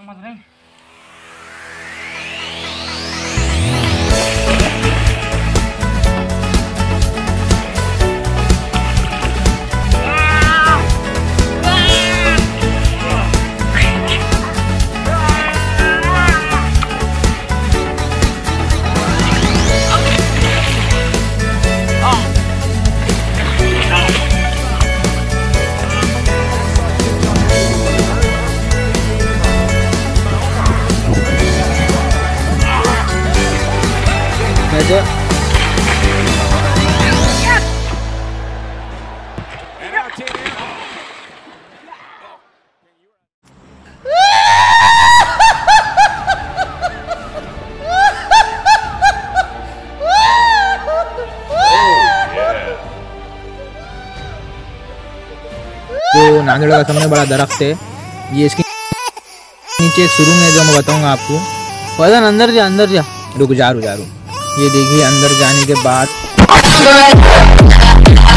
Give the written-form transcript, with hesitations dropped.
समझ रहे हैं। जो नांदेड़ का सबसे बड़ा दरख्त है, ये इसके नीचे एक सुरंग है जो मैं बताऊंगा आपको। फैजन अंदर जा, अंदर जा। रुक जा, ये देखिए अंदर जाने के बाद